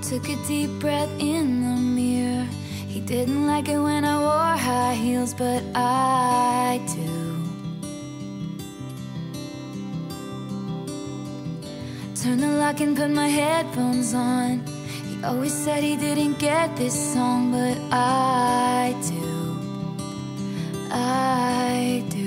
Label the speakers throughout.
Speaker 1: Took a deep breath in the mirror. He didn't like it when I wore high heels, but I do. Turned the lock and put my headphones on. He always said he didn't get this song, but I do. I do.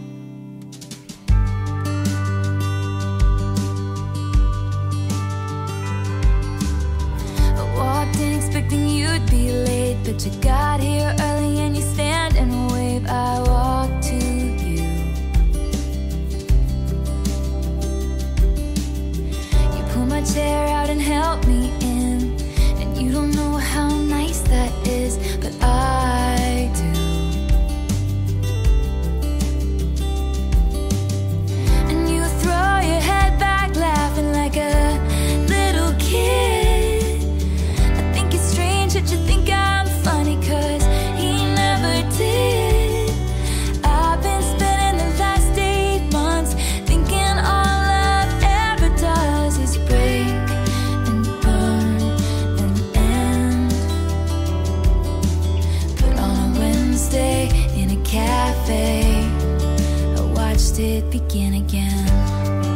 Speaker 1: I walked in expecting you'd be late, but you got here early and you stand and wave. I walked to you. You pull my chair out and help me in, and you don't know how nice that is, but I do. And you throw your head back laughing like a little kid. I think it's strange that you think I'm funny, 'cause he never did. I've been spending the last 8 months thinking all love ever does is break and burn and end. But on a Wednesday in a cafe, I watched it begin again.